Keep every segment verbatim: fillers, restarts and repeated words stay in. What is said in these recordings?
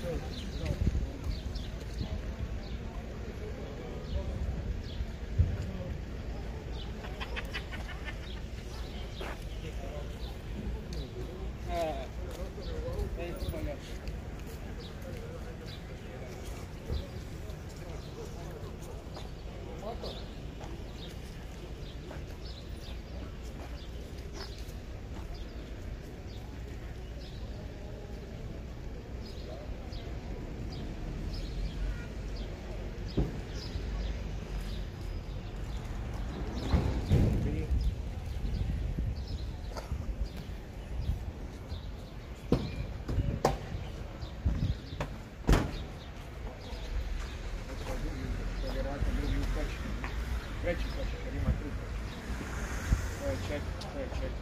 Treći košak, jer ima tri košaka. To je četiri, to je četiri.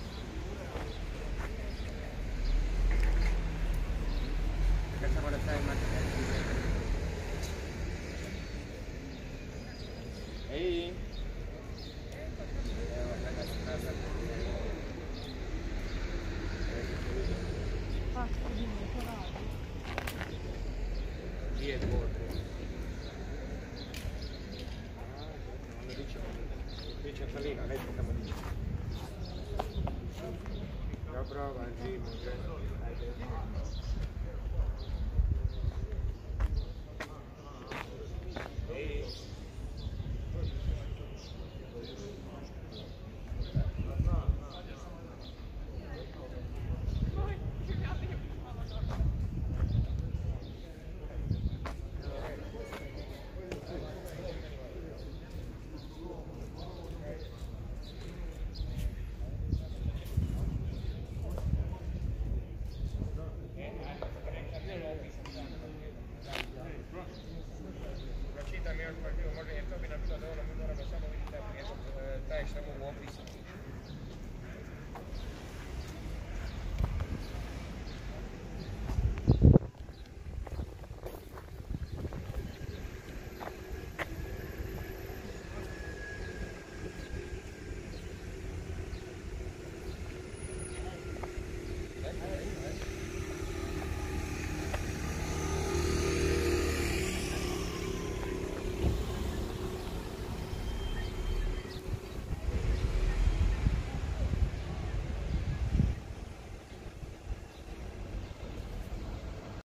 Kad samo da stavim matematiku. Ej! Evo, kada se nazad. Pa, vidimo, to radi. Gdje je dvor? Biće Kalina, nećemo tamo nići. Dobro, važi, može.